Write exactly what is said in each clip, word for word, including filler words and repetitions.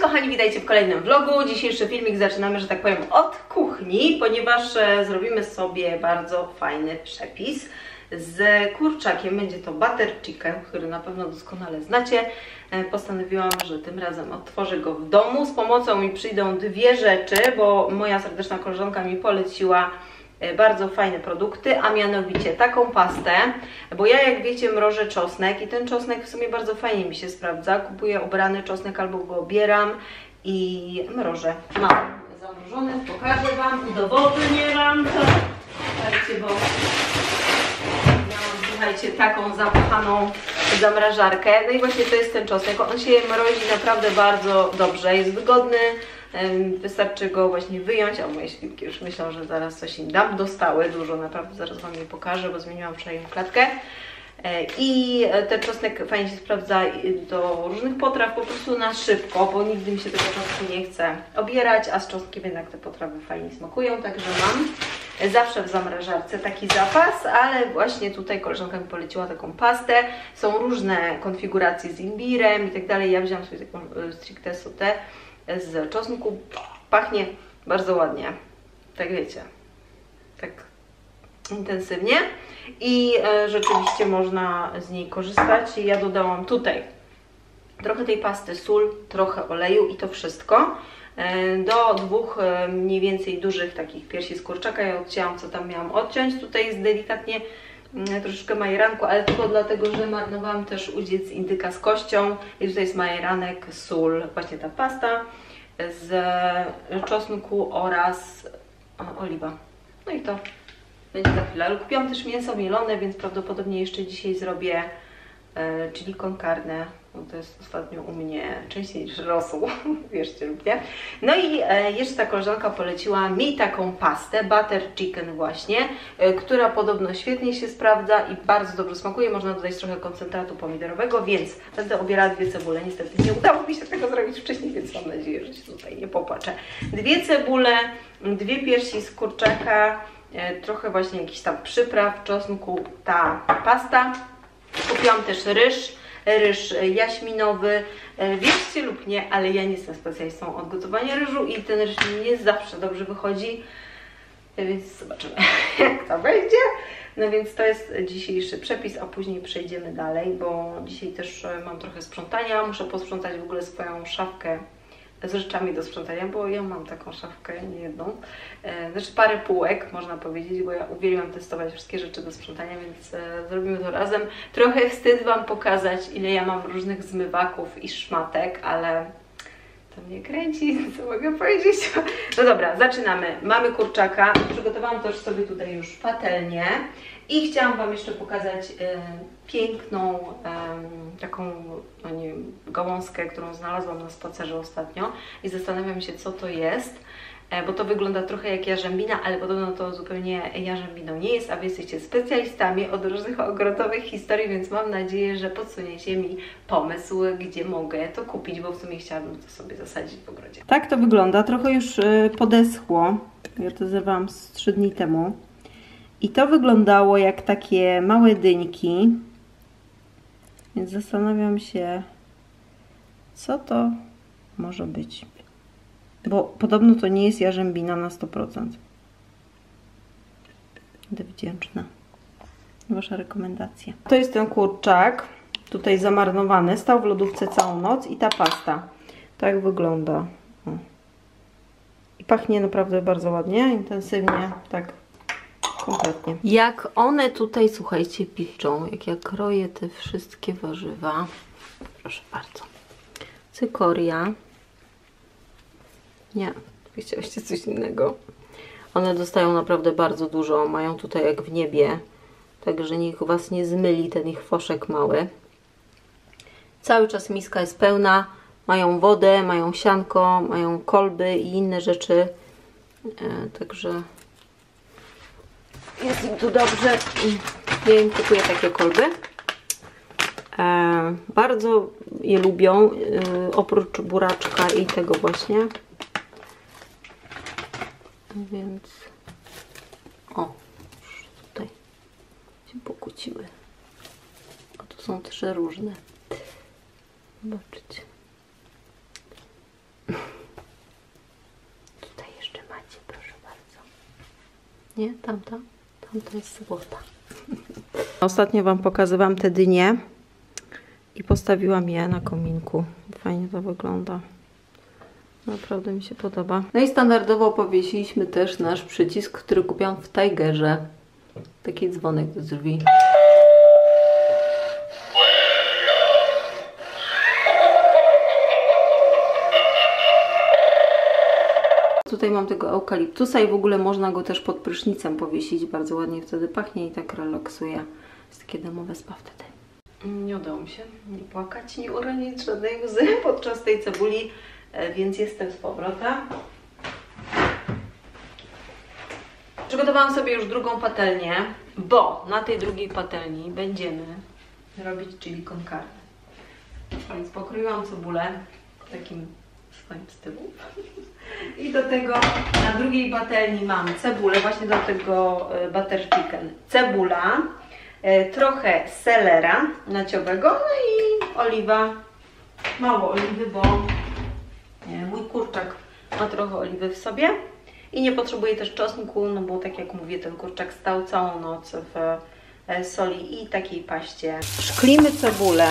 kochani, witajcie w kolejnym vlogu. Dzisiejszy filmik zaczynamy, że tak powiem, od kuchni, ponieważ e, zrobimy sobie bardzo fajny przepis z kurczakiem. Będzie to butter chicken, który na pewno doskonale znacie. E, postanowiłam, że tym razem odtworzę go w domu. Z pomocą mi przyjdą dwie rzeczy, bo moja serdeczna koleżanka mi poleciła bardzo fajne produkty, a mianowicie taką pastę, bo ja, jak wiecie, mrożę czosnek i ten czosnek w sumie bardzo fajnie mi się sprawdza. Kupuję obrany czosnek albo go obieram i mrożę. Mam zamrożony, pokażę Wam, udowodnię Wam to. Słuchajcie, bo miałam, słuchajcie, taką zapachaną zamrażarkę. No i właśnie to jest ten czosnek. On się mrozi naprawdę bardzo dobrze, jest wygodny. Wystarczy go właśnie wyjąć, a moje świnki już myślą, że zaraz coś im dam. Dostały dużo, naprawdę, zaraz Wam je pokażę, bo zmieniłam wczoraj klatkę. I ten czosnek fajnie się sprawdza do różnych potraw, po prostu na szybko, bo nigdy mi się tego czosnku nie chce obierać, a z czosnkiem jednak te potrawy fajnie smakują, także mam zawsze w zamrażarce taki zapas, ale właśnie tutaj koleżanka mi poleciła taką pastę. Są różne konfiguracje z imbirem i tak dalej. Ja wziąłam sobie taką stricte sautę z czosnku. Pachnie bardzo ładnie, tak wiecie, tak intensywnie i e, rzeczywiście można z niej korzystać. Ja dodałam tutaj trochę tej pasty, sól, trochę oleju i to wszystko. E, do dwóch e, mniej więcej dużych takich piersi z kurczaka ja odcięłam, co tam miałam odciąć. Tutaj jest delikatnie e, troszeczkę majeranku, ale tylko dlatego, że marnowałam też udziec indyka z kością i tutaj jest majeranek, sól, właśnie ta pasta z czosnku oraz o, oliwa. No i to będzie za chwilę. Ale kupiłam też mięso mielone, więc prawdopodobnie jeszcze dzisiaj zrobię e, chili con carne. No to jest ostatnio u mnie częściej niż rosół, wierzcie lub nie. No i e, jeszcze ta koleżanka poleciła mi taką pastę, butter chicken właśnie, e, która podobno świetnie się sprawdza i bardzo dobrze smakuje. Można dodać trochę koncentratu pomidorowego, więc będę obierała dwie cebule. Niestety nie udało mi się tego zrobić wcześniej, więc mam nadzieję, że się tutaj nie popłaczę. Dwie cebule, dwie piersi z kurczaka, e, trochę właśnie jakichś tam przypraw, czosnku, ta pasta. Kupiłam też ryż. ryż jaśminowy, wierzcie lub nie, ale ja nie jestem specjalistą od gotowania ryżu i ten ryż nie zawsze dobrze wychodzi, więc zobaczymy, jak to będzie. No więc to jest dzisiejszy przepis, a później przejdziemy dalej, bo dzisiaj też mam trochę sprzątania, muszę posprzątać w ogóle swoją szafkę z rzeczami do sprzątania, bo ja mam taką szafkę, nie jedną, e, znaczy parę półek, można powiedzieć, bo ja uwielbiam testować wszystkie rzeczy do sprzątania, więc e, zrobimy to razem. Trochę wstyd Wam pokazać, ile ja mam różnych zmywaków i szmatek, ale to mnie kręci, co mogę powiedzieć. No dobra, zaczynamy. Mamy kurczaka, przygotowałam też sobie tutaj już patelnię i chciałam Wam jeszcze pokazać e, piękną e, taką, no nie wiem, gałązkę, którą znalazłam na spacerze ostatnio i zastanawiam się, co to jest, e, bo to wygląda trochę jak jarzębina, ale podobno to zupełnie jarzębiną nie jest, a Wy jesteście specjalistami od różnych ogrodowych historii, więc mam nadzieję, że podsuniecie mi pomysł, gdzie mogę to kupić, bo w sumie chciałabym to sobie zasadzić w ogrodzie. Tak to wygląda, trochę już y, podeschło, ja to zerwałam z trzy dni temu. I to wyglądało jak takie małe dyńki, więc zastanawiam się, co to może być, bo podobno to nie jest jarzębina na sto procent. Będę wdzięczna. Wasza rekomendacja. To jest ten kurczak, tutaj zamarnowany, stał w lodówce całą noc i ta pasta. Tak wygląda. O. I pachnie naprawdę bardzo ładnie, intensywnie, tak. Kompletnie. Jak one tutaj, słuchajcie, piszczą, jak ja kroję te wszystkie warzywa. Proszę bardzo. Cykoria. Nie, chciałyście coś innego. One dostają naprawdę bardzo dużo, mają tutaj jak w niebie. Także niech Was nie zmyli ten ich foszek mały. Cały czas miska jest pełna. Mają wodę, mają sianko, mają kolby i inne rzeczy. E, także... jest im tu dobrze. Ja im kupuję takie kolby. E, bardzo je lubią, e, oprócz buraczka i tego właśnie. Więc o, tutaj się pokłóciły. A tu są też różne. Zobaczycie. Nie, tamta. Tamta jest złota. Ostatnio Wam pokazywałam te dynie i postawiłam je na kominku. Fajnie to wygląda. Naprawdę mi się podoba. No i standardowo powiesiliśmy też nasz przycisk, który kupiłam w Tigerze. Taki dzwonek do drzwi. Tutaj mam tego eukaliptusa i w ogóle można go też pod prysznicem powiesić. Bardzo ładnie wtedy pachnie i tak relaksuje. Jest takie domowe spa wtedy. Nie udało mi się nie płakać, nie uronić żadnej łzy podczas tej cebuli, więc jestem z powrotem. Przygotowałam sobie już drugą patelnię, bo na tej drugiej patelni będziemy robić chili con carne. Więc pokroiłam cebulę w takim swoim stylu. I do tego na drugiej patelni mam cebulę, właśnie do tego butter chicken. Cebula, trochę selera naciowego, no i oliwa. Mało oliwy, bo mój kurczak ma trochę oliwy w sobie. I nie potrzebuję też czosnku, no bo tak jak mówię, ten kurczak stał całą noc w soli i takiej paście. Szklimy cebulę.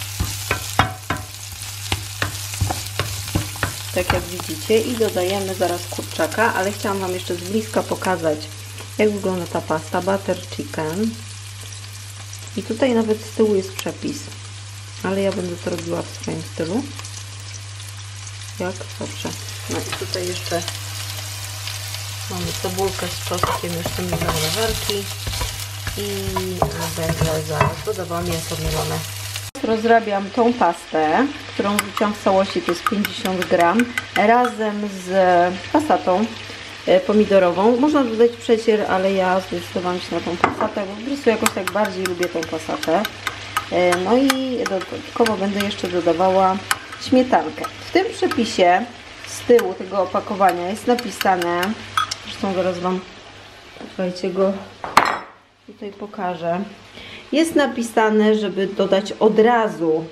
Tak jak widzicie, i dodajemy zaraz kurczaka, ale chciałam Wam jeszcze z bliska pokazać, jak wygląda ta pasta butter chicken. I tutaj nawet z tyłu jest przepis, ale ja będę to robiła w swoim stylu. Jak? Dobrze. No i tutaj jeszcze mamy cebulkę z czosnkiem, jeszcze mi zamrażarki i będę zaraz dodawała mięso mielone. Rozrabiam tą pastę, którą wrzuciłam w całości, to jest pięćdziesiąt gram, razem z pasatą pomidorową. Można dodać przecier, ale ja zdecydowałam się na tą pasatę, bo po prostu jakoś tak bardziej lubię tą pasatę. No i dodatkowo będę jeszcze dodawała śmietankę. W tym przepisie z tyłu tego opakowania jest napisane, zresztą zaraz Wam, słuchajcie, go tutaj pokażę. Jest napisane, żeby dodać od razu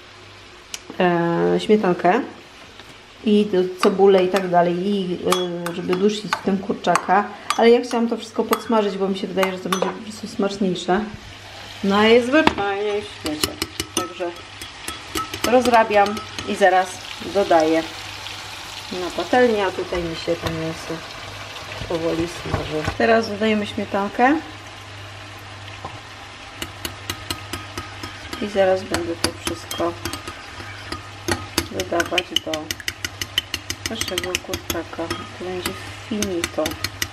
e, śmietankę i cebulę i tak dalej, i e, żeby dusić w tym kurczaka, ale ja chciałam to wszystko podsmażyć, bo mi się wydaje, że to będzie po prostu smaczniejsze. Najzwyczajniej w świecie. Także rozrabiam i zaraz dodaję na patelnię, a tutaj mi się to mięso powoli smaży. Teraz dodajemy śmietankę. I zaraz będę to wszystko dodawać do naszego kurczaka. To będzie finito.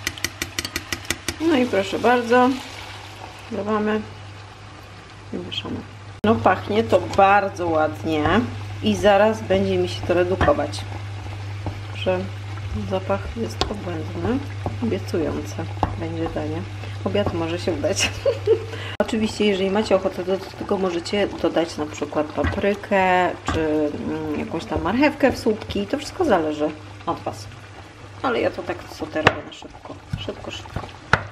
No i proszę bardzo, dodawamy i mieszamy. No pachnie to bardzo ładnie i zaraz będzie mi się to redukować. Że zapach jest obłędny, obiecujące będzie danie. Obiad może się udać. Oczywiście, jeżeli macie ochotę, to do tego możecie dodać na przykład paprykę, czy jakąś tam marchewkę w słupki. To wszystko zależy od Was. Ale ja to tak sobie robię na szybko. Szybko, szybko.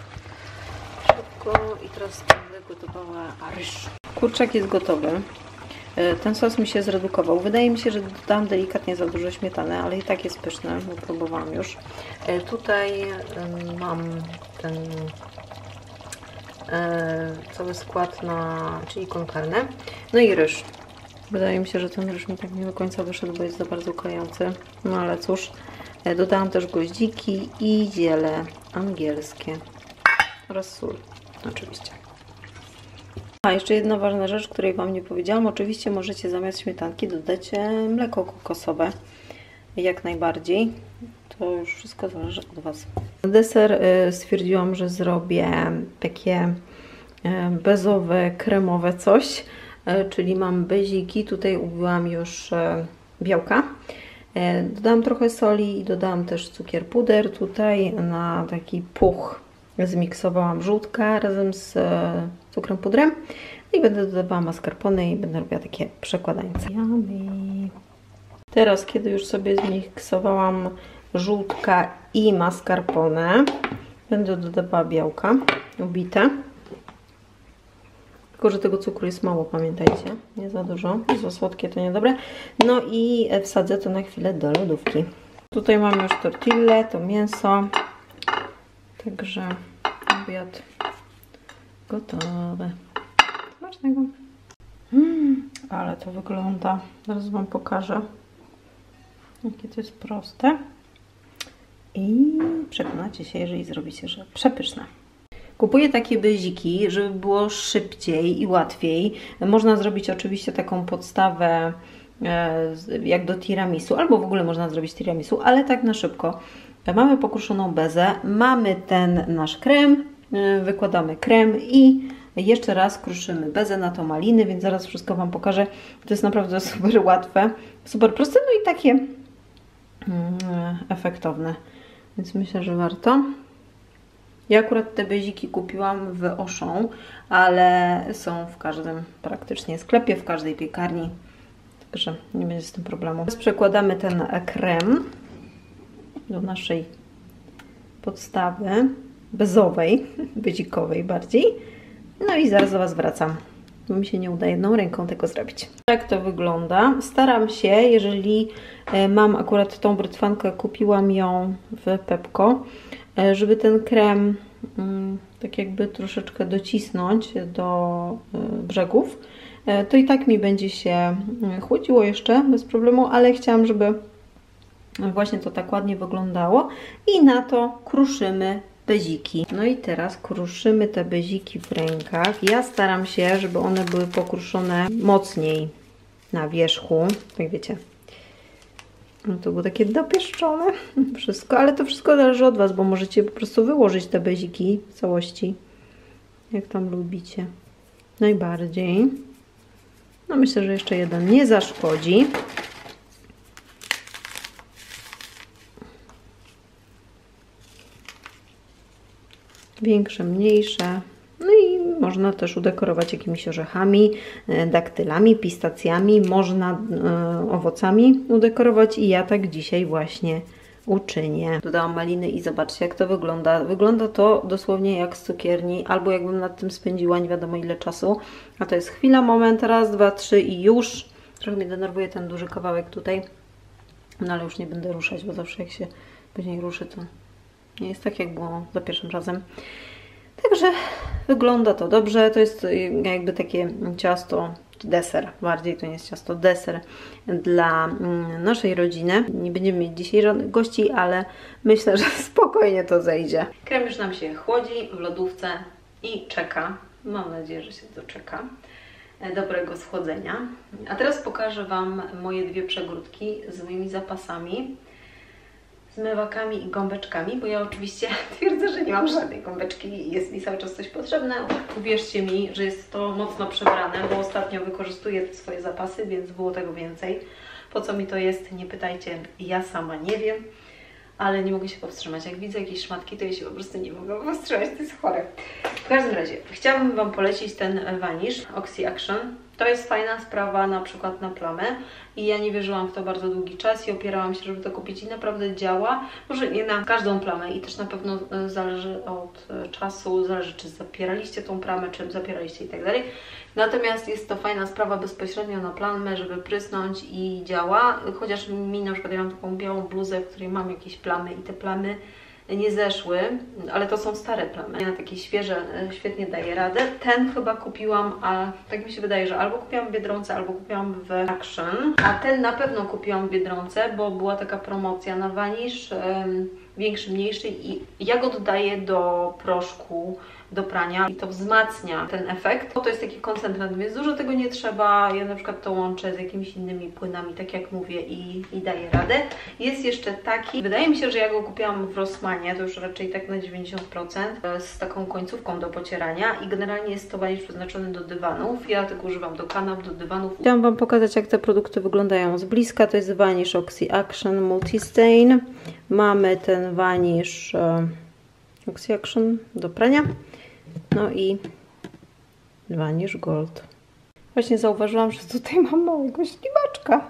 Szybko i teraz będę gotowała ryż. Kurczak jest gotowy. Ten sos mi się zredukował. Wydaje mi się, że dodałam delikatnie za dużo śmietany, ale i tak jest pyszne, bo próbowałam już. Tutaj mam ten cały skład na chili con carne. No i ryż. Wydaje mi się, że ten ryż mi tak nie do końca wyszedł, bo jest za bardzo klejący. No ale cóż. Dodałam też goździki i ziele angielskie. Oraz sól. Oczywiście. A jeszcze jedna ważna rzecz, której Wam nie powiedziałam. Oczywiście możecie zamiast śmietanki dodać mleko kokosowe. Jak najbardziej. To już wszystko zależy od Was. Na deser stwierdziłam, że zrobię takie bezowe, kremowe coś. Czyli mam beziki. Tutaj ubiłam już białka. Dodałam trochę soli i dodałam też cukier puder. Tutaj na taki puch zmiksowałam żółtka razem z cukrem pudrem. I będę dodawała mascarpone i będę robiła takie przekładańce. Yummy. Teraz, kiedy już sobie zmiksowałam żółtka i mascarpone, będę dodawała białka ubite. Tylko że tego cukru jest mało, pamiętajcie. Nie za dużo. Za słodkie to niedobre. No i wsadzę to na chwilę do lodówki. Tutaj mamy już tortillę, to mięso. Także obiad gotowy. Smacznego. Mm, ale to wygląda. Zaraz Wam pokażę, jakie to jest proste. I przekonacie się, jeżeli zrobicie, że przepyszne. Kupuję takie beziki, żeby było szybciej i łatwiej. Można zrobić oczywiście taką podstawę jak do tiramisu, albo w ogóle można zrobić tiramisu, ale tak na szybko. Mamy pokruszoną bezę, mamy ten nasz krem, wykładamy krem i jeszcze raz kruszymy bezę na to maliny, więc zaraz wszystko Wam pokażę. To jest naprawdę super łatwe, super proste, no i takie mm, efektowne. Więc myślę, że warto. Ja akurat te beziki kupiłam w Auchan, ale są w każdym praktycznie sklepie, w każdej piekarni. Także nie będzie z tym problemu. Teraz przekładamy ten krem do naszej podstawy bezowej, bezikowej bardziej. No i zaraz do Was wracam. Mi się nie uda jedną ręką tego zrobić. Tak to wygląda. Staram się, jeżeli mam akurat tą brytwankę, kupiłam ją w Pepco, żeby ten krem tak jakby troszeczkę docisnąć do brzegów. To i tak mi będzie się chłodziło jeszcze bez problemu, ale chciałam, żeby właśnie to tak ładnie wyglądało i na to kruszymy beziki. No i teraz kruszymy te beziki w rękach. Ja staram się, żeby one były pokruszone mocniej na wierzchu, jak wiecie. No to było takie dopieszczone wszystko, ale to wszystko zależy od Was, bo możecie po prostu wyłożyć te beziki w całości, jak tam lubicie. Najbardziej. No myślę, że jeszcze jeden nie zaszkodzi. Większe, mniejsze. No i można też udekorować jakimiś orzechami, daktylami, pistacjami, można e, owocami udekorować i ja tak dzisiaj właśnie uczynię. Dodałam maliny i zobaczcie, jak to wygląda. Wygląda to dosłownie jak z cukierni, albo jakbym nad tym spędziła nie wiadomo ile czasu. A to jest chwila, moment, raz, dwa, trzy i już. Trochę mnie denerwuje ten duży kawałek tutaj, no ale już nie będę ruszać, bo zawsze jak się później ruszy, to nie jest tak, jak było za pierwszym razem. Także wygląda to dobrze. To jest jakby takie ciasto, deser, bardziej to nie jest ciasto, deser dla naszej rodziny. Nie będziemy mieć dzisiaj żadnych gości, ale myślę, że spokojnie to zejdzie. Krem już nam się chłodzi w lodówce i czeka. Mam nadzieję, że się doczeka dobrego schłodzenia. A teraz pokażę Wam moje dwie przegródki z moimi zapasami, zmywakami i gąbeczkami, bo ja oczywiście twierdzę, że nie mam żadnej gąbeczki i jest mi cały czas coś potrzebne. Uwierzcie mi, że jest to mocno przebrane, bo ostatnio wykorzystuję te swoje zapasy, więc było tego więcej. Po co mi to jest, nie pytajcie, ja sama nie wiem, ale nie mogę się powstrzymać. Jak widzę jakieś szmatki, to ja się po prostu nie mogę powstrzymać, to jest chore. W każdym razie, chciałabym Wam polecić ten wanisz Oxy Action. To jest fajna sprawa na przykład na plamę i ja nie wierzyłam w to bardzo długi czas i opierałam się, żeby to kupić i naprawdę działa. Może nie na każdą plamę i też na pewno zależy od czasu, zależy czy zapieraliście tą plamę, czy zapieraliście i tak dalej. Natomiast jest to fajna sprawa bezpośrednio na plamę, żeby prysnąć i działa. Chociaż mi na przykład ja mam taką białą bluzę, w której mam jakieś plamy i te plamy nie zeszły, ale to są stare plamy. Na takie świeże świetnie daje radę. Ten chyba kupiłam, a tak mi się wydaje, że albo kupiłam w Biedronce, albo kupiłam w Action. A ten na pewno kupiłam w Biedronce, bo była taka promocja na wanisz, um, większy, mniejszy i ja go dodaję do proszku do prania i to wzmacnia ten efekt. To jest taki koncentrat, więc dużo tego nie trzeba. Ja na przykład to łączę z jakimiś innymi płynami, tak jak mówię, i, i daję radę. Jest jeszcze taki, wydaje mi się, że ja go kupiłam w Rossmanie, to już raczej tak na dziewięćdziesiąt procent, z taką końcówką do pocierania i generalnie jest to wanisz przeznaczony do dywanów. Ja tego używam do kanap, do dywanów. Chciałam Wam pokazać, jak te produkty wyglądają z bliska. To jest wanisz Oxy Action Multistain. Mamy ten wanisz e, Oxy Action do prania. No i wanisz Gold. Właśnie zauważyłam, że tutaj mam małego ślimaczka.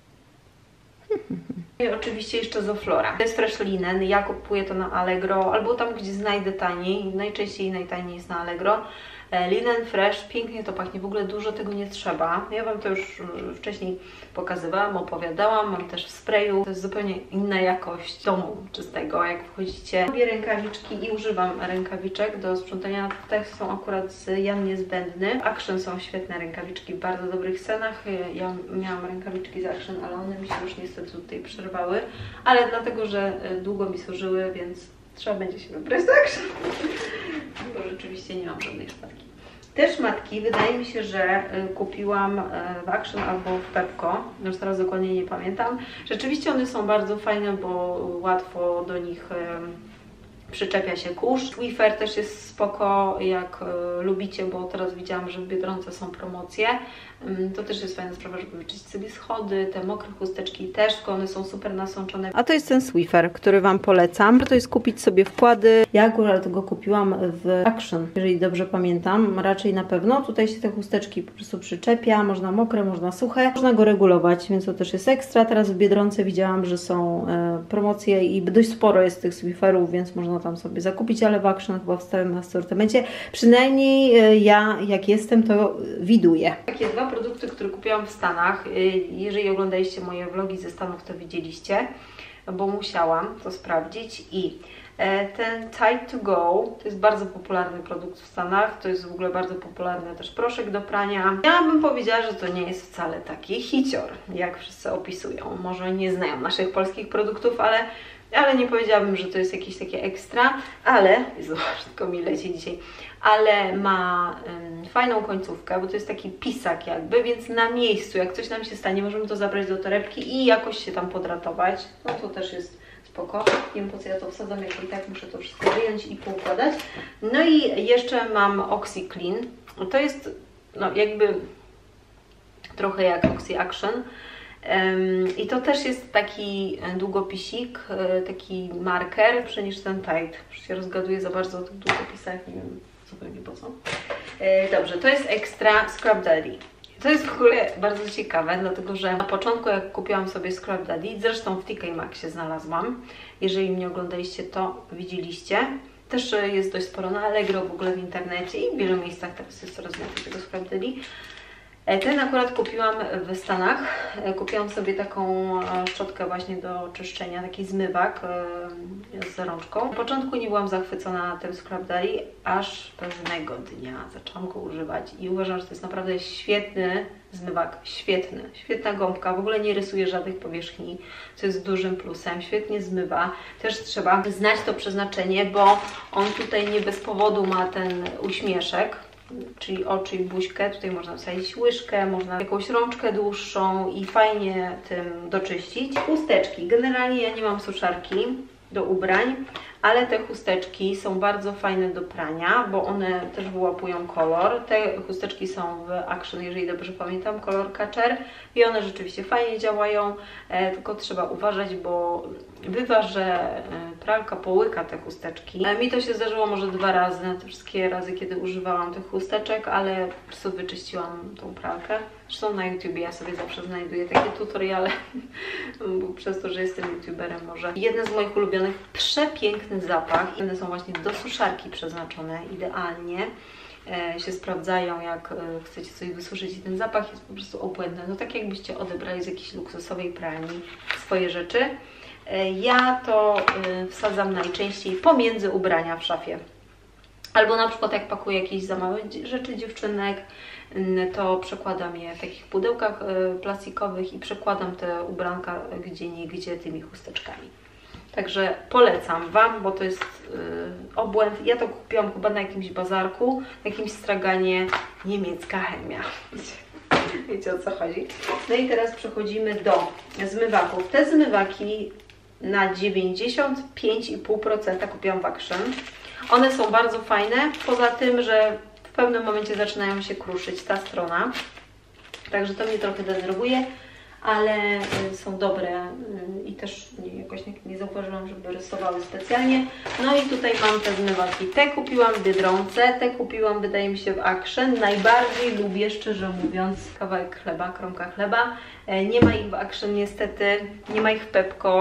I oczywiście jeszcze Zoflora. To jest fresh linen. Ja kupuję to na Allegro albo tam, gdzie znajdę taniej. Najczęściej najtaniej jest na Allegro. Linen Fresh, pięknie to pachnie, w ogóle dużo tego nie trzeba. Ja Wam to już wcześniej pokazywałam, opowiadałam, mam też w sprayu. To jest zupełnie inna jakość domu czystego, jak wchodzicie. Robię rękawiczki i używam rękawiczek do sprzątania. Te są akurat z Jan Niezbędny. Action są świetne rękawiczki w bardzo dobrych cenach. Ja miałam rękawiczki z Action, ale one mi się już niestety tutaj przerwały. Ale dlatego, że długo mi służyły, więc trzeba będzie się wybrać do Action. Bo rzeczywiście nie mam żadnej szmatki. Te szmatki wydaje mi się, że kupiłam w Action albo w Pepco, już teraz dokładnie nie pamiętam. Rzeczywiście one są bardzo fajne, bo łatwo do nich przyczepia się kurz. Swiffer też jest spoko, jak y, lubicie, bo teraz widziałam, że w Biedronce są promocje. Ym, to też jest fajna sprawa, żeby wyczyścić sobie schody, te mokre chusteczki też, one są super nasączone. A to jest ten Swiffer, który Wam polecam. Warto jest kupić sobie wkłady. Ja akurat go kupiłam w Action, jeżeli dobrze pamiętam, raczej na pewno. Tutaj się te chusteczki po prostu przyczepia, można mokre, można suche. Można go regulować, więc to też jest ekstra. Teraz w Biedronce widziałam, że są y, promocje i dość sporo jest tych Swifferów, więc można tam sobie zakupić, ale w Action chyba w stałym asortymencie. Przynajmniej ja, jak jestem, to widuję. Takie dwa produkty, które kupiłam w Stanach. Jeżeli oglądaliście moje vlogi ze Stanów, to widzieliście, bo musiałam to sprawdzić. I ten Tide to Go to jest bardzo popularny produkt w Stanach. To jest w ogóle bardzo popularny też proszek do prania. Ja bym powiedziała, że to nie jest wcale taki hicior, jak wszyscy opisują. Może nie znają naszych polskich produktów, ale ale nie powiedziałabym, że to jest jakieś takie ekstra, ale, zobacz, tylko mi leci dzisiaj, ale ma um, fajną końcówkę, bo to jest taki pisak jakby, więc na miejscu, jak coś nam się stanie, możemy to zabrać do torebki i jakoś się tam podratować. No to też jest spoko. Nie wiem, po co ja to wsadzam, jak i tak muszę to wszystko wyjąć i poukładać. No i jeszcze mam OxyClean. To jest no jakby trochę jak Oxy Action. Um, I to też jest taki długopisik, taki marker, lepszy niż ten Tide. Już się rozgaduję za bardzo o tych długopisach, nie wiem zupełnie po co. E, dobrze, to jest Extra Scrub Daddy. To jest w ogóle bardzo ciekawe, dlatego że na początku jak kupiłam sobie Scrub Daddy, zresztą w T K Maxie znalazłam, jeżeli mnie oglądaliście, to widzieliście. Też jest dość sporo na Allegro, w ogóle w internecie i w wielu miejscach teraz jest coraz więcej tego Scrub Daddy. Ten akurat kupiłam w Stanach. Kupiłam sobie taką szczotkę właśnie do czyszczenia, taki zmywak z rączką. Na początku nie byłam zachwycona tym Scrub Daddy, aż pewnego dnia zaczęłam go używać i uważam, że to jest naprawdę świetny zmywak, świetny, świetna gąbka, w ogóle nie rysuje żadnych powierzchni, co jest dużym plusem, świetnie zmywa. Też trzeba znać to przeznaczenie, bo on tutaj nie bez powodu ma ten uśmieszek, czyli oczy i buźkę. Tutaj można wsadzić łyżkę, można jakąś rączkę dłuższą i fajnie tym doczyścić. Chusteczki. Generalnie ja nie mam suszarki do ubrań, ale te chusteczki są bardzo fajne do prania, bo one też wyłapują kolor. Te chusteczki są w Action, jeżeli dobrze pamiętam, kolor Catcher i one rzeczywiście fajnie działają, e, tylko trzeba uważać, bo bywa, że e, pralka połyka te chusteczki. E, mi to się zdarzyło może dwa razy, na te wszystkie razy, kiedy używałam tych chusteczek, ale po prostu wyczyściłam tą pralkę. Zresztą na YouTubie ja sobie zawsze znajduję takie tutoriale, bo przez to, że jestem youtuberem może. Jeden z moich ulubionych, przepiękny zapach. One są właśnie do suszarki przeznaczone idealnie. E, się sprawdzają, jak e, chcecie coś wysuszyć i ten zapach jest po prostu obłędny. No tak jakbyście odebrali z jakiejś luksusowej pralni swoje rzeczy. E, ja to e, wsadzam najczęściej pomiędzy ubrania w szafie. Albo na przykład jak pakuję jakieś za małe rzeczy dziewczynek, to przekładam je w takich pudełkach plastikowych i przekładam te ubranka gdzie niegdzie tymi chusteczkami. Także polecam Wam, bo to jest yy, obłęd. Ja to kupiłam chyba na jakimś bazarku, na jakimś straganie, niemiecka chemia. Wiecie, o co chodzi. No i teraz przechodzimy do zmywaków. Te zmywaki na dziewięćdziesiąt pięć i pół procent kupiłam w Action. One są bardzo fajne, poza tym, że w pewnym momencie zaczynają się kruszyć ta strona. Także to mnie trochę denerwuje, ale są dobre i też jakoś nie, nie zauważyłam, żeby rysowały specjalnie. No i tutaj mam te zmywaki. Te kupiłam w Biedronce, te kupiłam wydaje mi się w Action. Najbardziej lubię, szczerze mówiąc, kawałek chleba, kromka chleba. Nie ma ich w Action niestety, nie ma ich w Pepco.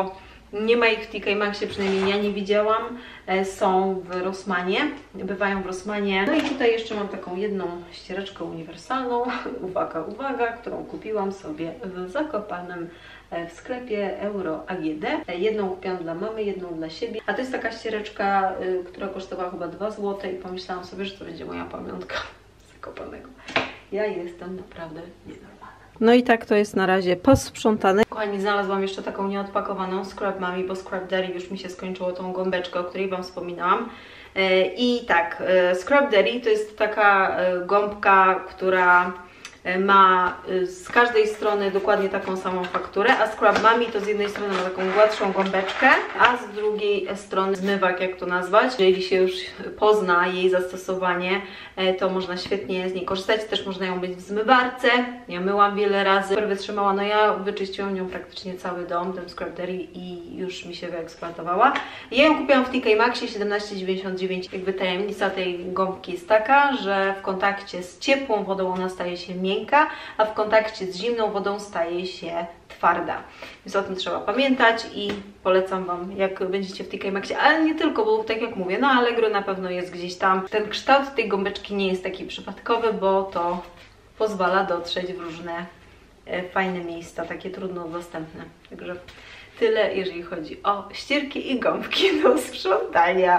Nie ma ich w T K Maxxie, przynajmniej ja nie widziałam. Są w Rossmanie, bywają w Rossmanie. No i tutaj jeszcze mam taką jedną ściereczkę uniwersalną, uwaga, uwaga, którą kupiłam sobie w Zakopanem w sklepie Euro A G D. Jedną kupiłam dla mamy, jedną dla siebie. A to jest taka ściereczka, która kosztowała chyba dwa złote i pomyślałam sobie, że to będzie moja pamiątka z Zakopanego. Ja jestem naprawdę nienormalna. No i tak to jest na razie posprzątane. Kochani, znalazłam jeszcze taką nieodpakowaną Scrub Mami, bo Scrub Daddy już mi się skończyło tą gąbeczkę, o której Wam wspominałam. I tak, Scrub Daddy to jest taka gąbka, która ma z każdej strony dokładnie taką samą fakturę, a Scrub Mami to z jednej strony ma taką gładszą gąbeczkę, a z drugiej strony zmywak, jak to nazwać. Jeżeli się już pozna jej zastosowanie, to można świetnie z niej korzystać. Też można ją mieć w zmywarce. Ja myłam wiele razy, super wytrzymała. No ja wyczyściłam nią praktycznie cały dom, tym Scrub Daddy, i już mi się wyeksploatowała. Ja ją kupiłam w T K Maxxie siedemnaście dziewięćdziesiąt dziewięć. Jakby tajemnica tej gąbki jest taka, że w kontakcie z ciepłą wodą ona staje się miękka, a w kontakcie z zimną wodą staje się twarda. Więc o tym trzeba pamiętać i polecam Wam, jak będziecie w T K Maxxie, ale nie tylko, bo tak jak mówię, na Allegro na pewno jest gdzieś tam. Ten kształt tej gąbeczki nie jest taki przypadkowy, bo to pozwala dotrzeć w różne e, fajne miejsca, takie trudno dostępne. Także tyle, jeżeli chodzi o ścierki i gąbki do sprzątania.